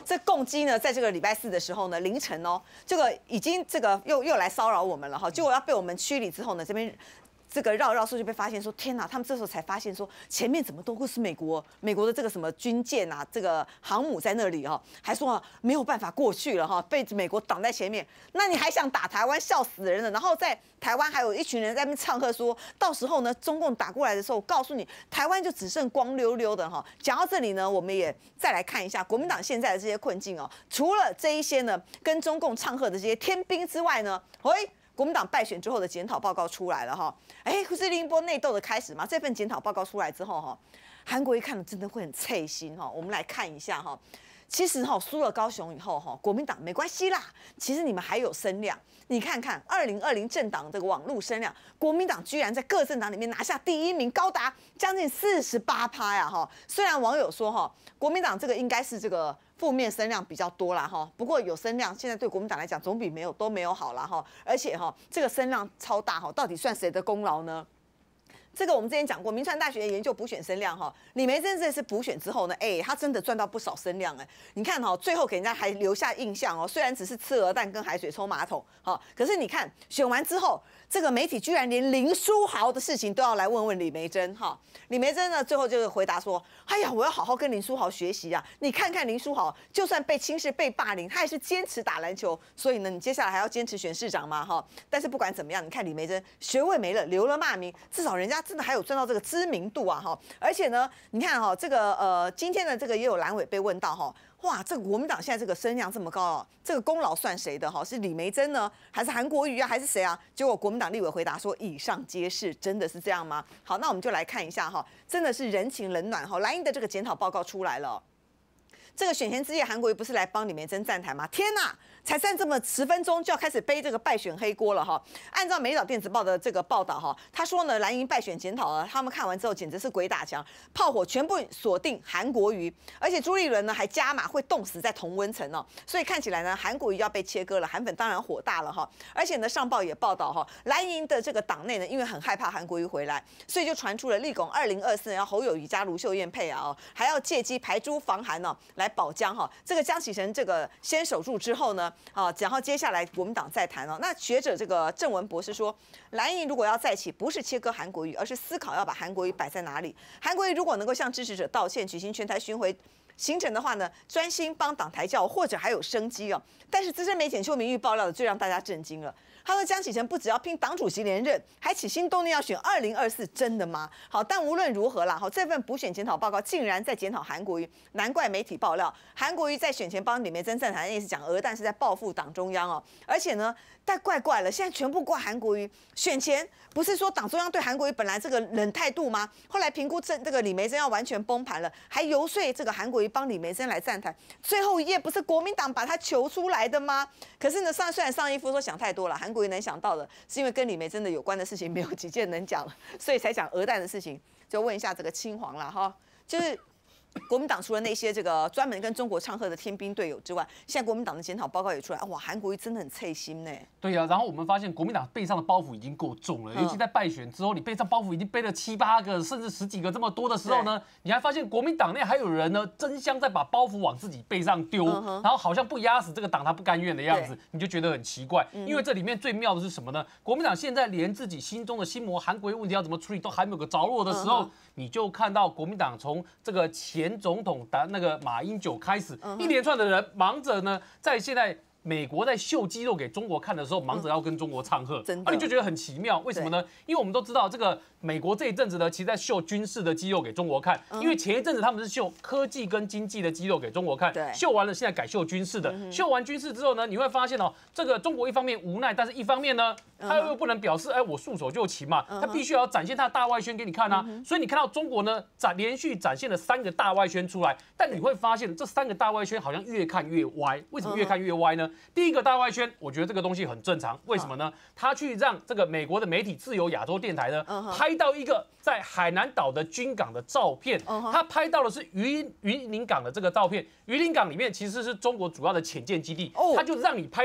这共机呢，在这个礼拜四的时候呢，凌晨哦，这个已经这个又来骚扰我们了哈，结果要被我们驱离之后呢，这边。这个绕就被发现说，天哪！他们这时候才发现说，前面怎么都会是美国的这个什么军舰啊，这个航母在那里哈，还说没有办法过去了哈，被美国挡在前面。那你还想打台湾，笑死人了！然后在台湾还有一群人在那边唱和说，到时候呢，中共打过来的时候，我告诉你，台湾就只剩光溜溜的哈。讲到这里呢，我们也再来看一下国民党现在的这些困境哦。除了这一些呢，跟中共唱和的这些天兵之外呢，国民党败选之后的检讨报告出来了哈，不是另一波内斗的开始吗？这份检讨报告出来之后哈，韩国瑜看了真的会很刺心哈。我们来看一下哈，其实哈输了高雄以后哈，国民党没关系啦，其实你们还有声量。你看看2020政党这个网络声量，国民党居然在各政党里面拿下第1名，高达将近48%呀哈。虽然网友说哈，国民党这个应该是这个负面声量比较多啦哈，不过有声量现在对国民党来讲总比都没有好啦哈。而且哈这个声量超大哈，到底算谁的功劳呢？这个我们之前讲过，民传大学研究补选声量哈，李眉蓁这次补选之后呢，他真的赚到不少声量你看哈，最后给人家还留下印象哦，虽然只是吃鹅蛋跟海水冲马桶可是你看选完之后，这个媒体居然连林书豪的事情都要来问问李眉蓁哈。李眉蓁呢最后就回答说，哎呀，我要好好跟林书豪学习啊！你看看林书豪，就算被轻视被霸凌，他还是坚持打篮球，所以呢，你接下来还要坚持选市长吗？哈，但是不管怎么样，你看李眉蓁学位没了，留了骂名，至少人家真的还有赚到这个知名度啊哈！而且呢，你看哈，这个今天的这个也有蓝委被问到哈，哇，这个国民党现在这个声量这么高这个功劳算谁的哈？是李眉蓁呢，还是韩国瑜啊，还是谁啊？结果国民党立委回答说，以上皆是，真的是这样吗？好，那我们就来看一下哈，真的是人情冷暖哈。蓝营的这个检讨报告出来了。这个选前之夜，韩国瑜不是来帮李眉蓁站台吗？天哪，才站这么10分钟就要开始背这个败选黑锅了哈！按照《美岛电子报》的这个报道哈，他说呢，蓝营败选检讨他们看完之后简直是鬼打墙，炮火全部锁定韩国瑜，而且朱立伦呢还加码会冻死在同温层所以看起来呢，韩国瑜要被切割了，韩粉当然火大了哈！而且呢，上报也报道哈，蓝营的这个党内呢，因为很害怕韩国瑜回来，所以就传出了立拱2024年要侯友宜加卢秀燕配还要借机排朱防韩来保江哈。这个江启臣这个先守住之后呢，然后接下来国民党再谈那学者这个郑文博士说，蓝营如果要再起，不是切割韩国瑜，而是思考要把韩国瑜摆在哪里。韩国瑜如果能够向支持者道歉，举行全台巡回行程的话呢，专心帮党抬轿，或者还有生机但是资深媒体邱明玉爆料的最让大家震惊了。他说江启臣不只要拼党主席连任，还起心动念要选2024，真的吗？好，但无论如何啦，这份补选检讨报告竟然在检讨韩国瑜，难怪媒体爆料，韩国瑜在选前帮李眉蓁站台，也是讲鹅蛋是在报复党中央而且呢，但怪了，现在全部怪韩国瑜。选前不是说党中央对韩国瑜本来这个冷态度吗？后来评估这个李眉蓁要完全崩盘了，还游说这个韩国瑜帮李眉蓁来站台，最后一页不是国民党把他求出来的吗？可是呢，虽然上一夫说想太多了，韩国瑜能想到的是因为跟李眉蓁的有关的事情没有几件能讲了，所以才讲鹅蛋的事情。就问一下这个青黄啦哈，就是国民党除了那些这个专门跟中国唱和的天兵队友之外，现在国民党的检讨报告也出来，哇，韩国瑜真的很脆心呢。 对呀，然后我们发现国民党背上的包袱已经够重了，尤其在败选之后，你背上包袱已经背了7、8个，甚至10几个这么多的时候呢，你还发现国民党内还有人呢，争相在把包袱往自己背上丢，然后好像不压死这个党他不甘愿的样子，你就觉得很奇怪。因为这里面最妙的是什么呢？国民党现在连自己心中的心魔韩国瑜问题要怎么处理都还没有个着落的时候，你就看到国民党从这个前总统的那个马英九开始，一连串的人忙着呢，在现在美国在秀肌肉给中国看的时候，忙着要跟中国唱和，你就觉得很奇妙。为什么呢？因为我们都知道，这个美国这一阵子呢，其实在秀军事的肌肉给中国看。因为前一阵子他们是秀科技跟经济的肌肉给中国看，秀完了，现在改秀军事的。秀完军事之后呢，你会发现这个中国一方面无奈，但是一方面呢，他又不能表示，我束手就擒嘛，他必须要展现他的大外宣给你看啊。所以你看到中国呢，连续展现了3个大外宣出来，但你会发现这3个大外宣好像越看越歪。为什么越看越歪呢？第一个大外宣，我觉得这个东西很正常。为什么呢？他去让这个美国的媒体自由亚洲电台呢，拍到一个在海南岛的军港的照片。他拍到的是榆林港的这个照片。榆林港里面其实是中国主要的潜舰基地，他就让你拍，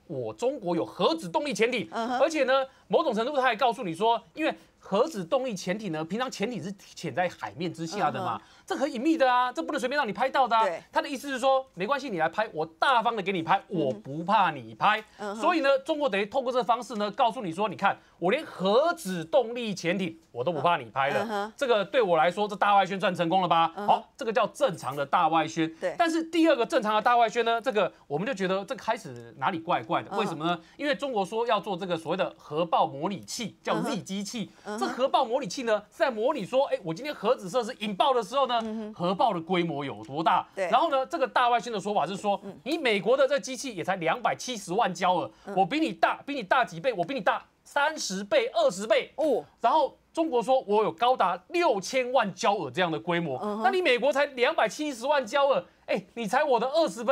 我中国有核子动力潜艇，而且呢，某种程度他还告诉你说，因为核子动力潜艇呢，平常潜艇是潜在海面之下的嘛，这很隐秘的啊，这不能随便让你拍到的啊。他的意思是说，没关系，你来拍，我大方的给你拍，我不怕你拍。所以呢，中国等于透过这个方式呢，告诉你说，你看，我连核子动力潜艇我都不怕你拍了，这个对我来说，这大外宣算成功了吧？好，这个叫正常的大外宣。但是第二个正常的大外宣呢，这个我们就觉得这开始哪里怪怪的，为什么呢？因为中国说要做这个所谓的核爆模拟器，叫 Z 机器。这核爆模拟器呢，是在模拟说，我今天核子设施引爆的时候呢，核爆的规模有多大？然后呢，这个大外宣的说法是说，你美国的这机器也才270万焦耳，我比你大几倍，我比你大30倍、20倍哦。然后中国说我有高达6000万焦耳这样的规模，那你美国才270万焦耳。你才我的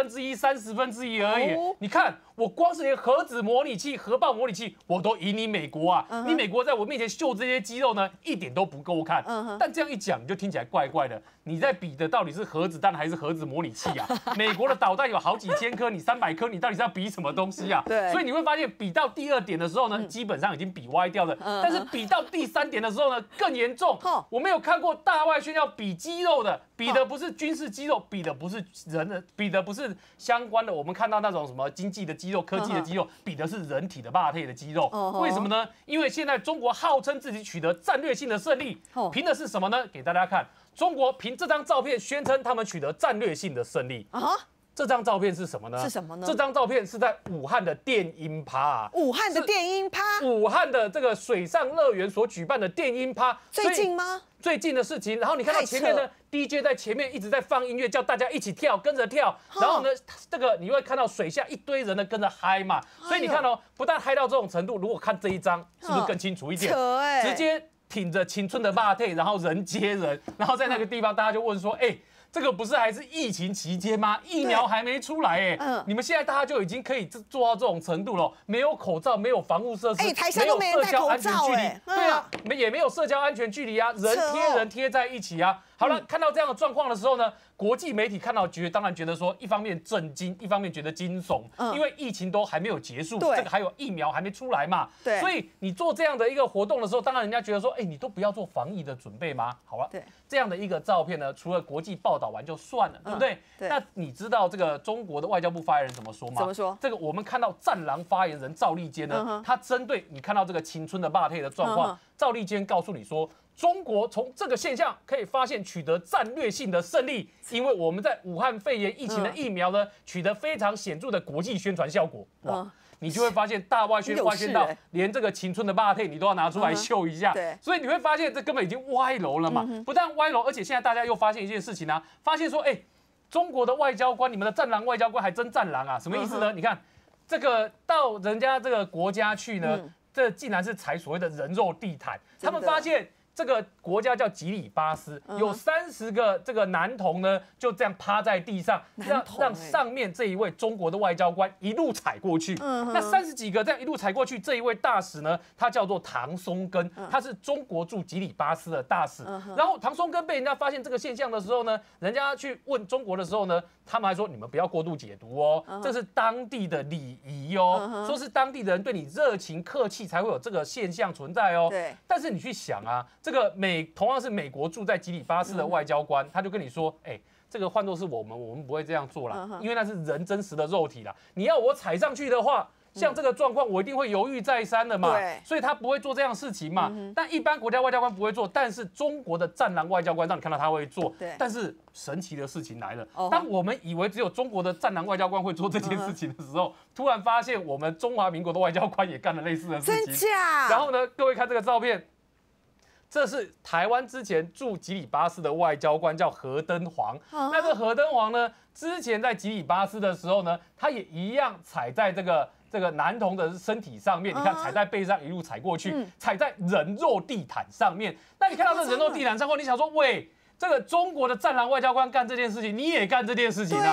1/20、1/30而已。你看，我光是连核子模拟器、核爆模拟器，我都赢你美国啊！你美国在我面前秀这些肌肉呢，一点都不够看。但这样一讲，你就听起来怪怪的。你在比的到底是核子弹还是核子模拟器啊？美国的导弹有好几千颗，你300颗，你到底是要比什么东西啊？所以你会发现，比到第2点的时候呢，基本上已经比歪掉了。但是比到第3点的时候呢，更严重。我没有看过大外宣要比肌肉的，比的不是军事肌肉，比的不是人的，比的不是相关的。我们看到那种什么经济的肌肉、科技的肌肉，比的是人体的肉的肌肉。为什么呢？因为现在中国号称自己取得战略性的胜利，凭的是什么呢？给大家看，中国凭这张照片宣称他们取得战略性的胜利。这张照片是什么呢？ 是什么呢？ 这张照片是在武汉的电音趴。 武汉的电音趴， 武汉的这个水上乐园所举办的电音趴。 最近吗？ 最近的事情。然后你看到前面呢 ，DJ 在前面一直在放音乐，叫大家一起跳，跟着跳。然后呢，这个你会看到水下一堆人呢跟着嗨嘛。所以你看哦，不但嗨到这种程度，如果看这一张，是不是更清楚一点？直接挺着青春的肉体，然后人接人，然后在那个地方大家就问说，这个不是还是疫情期间吗？疫苗还没出来你们现在大家就已经可以做到这种程度了，没有口罩，没有防护设施， 没有社交安全距离，对啊，也没有社交安全距离啊，人贴在一起啊。好了，看到这样的状况的时候呢，国际媒体看到当然觉得说，一方面震惊，一方面觉得惊悚，因为疫情都还没有结束，这个还有疫苗还没出来嘛，所以你做这样的一个活动的时候，当然人家觉得说，你都不要做防疫的准备吗？好了，这样的一个照片呢，除了国际报道完就算了，对不对？那你知道这个中国的外交部发言人怎么说吗？ 怎么说？ 这个我们看到战狼发言人赵立坚呢，他针对你看到这个青春的肉体的状况，赵立坚告诉你说，中国从这个现象可以发现取得战略性的胜利，因为我们在武汉肺炎疫情的疫苗呢，取得非常显著的国际宣传效果。哇！你就会发现大外宣到连这个青春的肉体你都要拿出来秀一下，所以你会发现这根本已经歪楼了嘛。不但歪楼，而且现在大家又发现一件事情啊，发现说，中国的外交官，你们的战狼外交官还真战狼啊，什么意思呢？你看这个到人家这个国家去呢，这竟然是踩所谓的人肉地毯，他们发现。这个国家叫吉里巴斯，有30个这个男童呢，就这样趴在地上，让上面这一位中国的外交官一路踩过去。那30几个这样一路踩过去，这一位大使呢，他叫做唐松根，他是中国驻吉里巴斯的大使。然后唐松根被人家发现这个现象的时候呢，人家去问中国的时候呢，他们还说你们不要过度解读哦，这是当地的礼仪哦，说是当地的人对你热情客气才会有这个现象存在哦。但是你去想啊。这个同样是美国驻在吉里巴斯的外交官，他就跟你说，这个换作是我们不会这样做啦，因为那是人真实的肉体啦。你要我踩上去的话，像这个状况，我一定会犹豫再三的嘛。所以他不会做这样的事情嘛。但一般国家外交官不会做，但是中国的战狼外交官让你看到他会做。但是神奇的事情来了，当我们以为只有中国的战狼外交官会做这件事情的时候，突然发现我们中华民国的外交官也干了类似的事情。 真假？ 然后呢，各位看这个照片。这是台湾之前驻吉里巴斯的外交官，叫何登煌。那这何登煌呢，之前在吉里巴斯的时候呢，他也一样踩在这个男童的身体上面，你看踩在背上一路踩过去，踩在人肉地毯上面。那你看到这人肉地毯上后，你想说，喂，这个中国的战狼外交官干这件事情，你也干这件事情啊？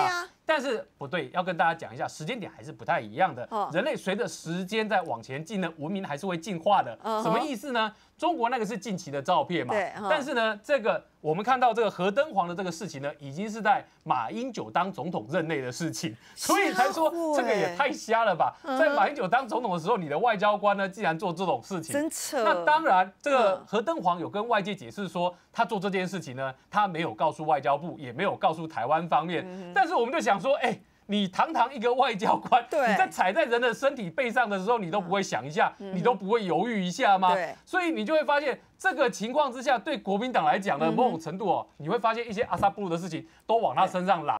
但是不对，要跟大家讲一下，时间点还是不太一样的。人类随着时间在往前进呢，文明还是会进化的。什么意思呢？中国那个是近期的照片嘛，但是呢，这个我们看到这个核登环的这个事情呢，已经是在马英九当总统任内的事情，所以才说这个也太瞎了吧！在马英九当总统的时候，你的外交官呢，竟然做这种事情， 真扯。 那当然，这个何登煌有跟外界解释说，他做这件事情呢，他没有告诉外交部，也没有告诉台湾方面。但是我们就想说，你堂堂一个外交官，你在踩在人的身体背上的时候，你都不会想一下，你都不会犹豫一下吗？所以你就会发现，这个情况之下，对国民党来讲呢，某种程度你会发现一些阿萨布鲁的事情都往他身上揽。